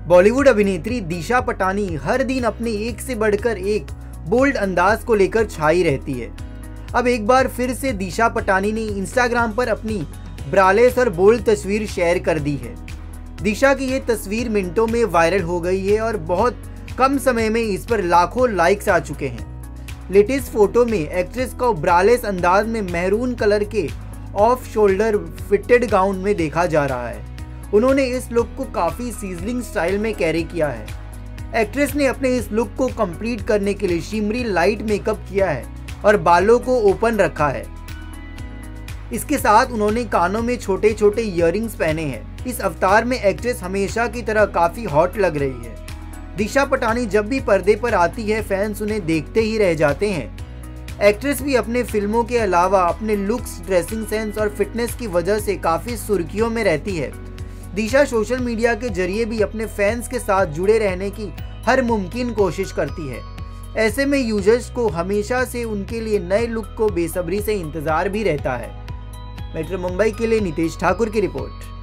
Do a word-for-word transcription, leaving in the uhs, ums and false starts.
बॉलीवुड अभिनेत्री दिशा पटानी हर दिन अपने एक से बढ़कर एक बोल्ड अंदाज को लेकर छाई रहती है। अब एक बार फिर से दिशा पटानी ने इंस्टाग्राम पर अपनी ब्रालेस और बोल्ड तस्वीर शेयर कर दी है। दिशा की ये तस्वीर मिनटों में वायरल हो गई है और बहुत कम समय में इस पर लाखों लाइक्स आ चुके हैं। लेटेस्ट फोटो में एक्ट्रेस को ब्रालेस अंदाज में मैरून कलर के ऑफ शोल्डर फिटेड गाउन में देखा जा रहा है। उन्होंने इस लुक को काफ़ी सीजलिंग स्टाइल में कैरी किया है। एक्ट्रेस ने अपने इस लुक को कंप्लीट करने के लिए शिमरी लाइट मेकअप किया है और बालों को ओपन रखा है। इसके साथ उन्होंने कानों में छोटे छोटे इयररिंग्स पहने हैं। इस अवतार में एक्ट्रेस हमेशा की तरह काफ़ी हॉट लग रही है। दिशा पटानी जब भी पर्दे पर आती है फैंस उन्हें देखते ही रह जाते हैं। एक्ट्रेस भी अपने फिल्मों के अलावा अपने लुक्स, ड्रेसिंग सेंस और फिटनेस की वजह से काफ़ी सुर्खियों में रहती है। दिशा सोशल मीडिया के जरिए भी अपने फैंस के साथ जुड़े रहने की हर मुमकिन कोशिश करती है। ऐसे में यूजर्स को हमेशा से उनके लिए नए लुक को बेसब्री से इंतज़ार भी रहता है। मेट्रो मुंबई के लिए नितेश ठाकुर की रिपोर्ट।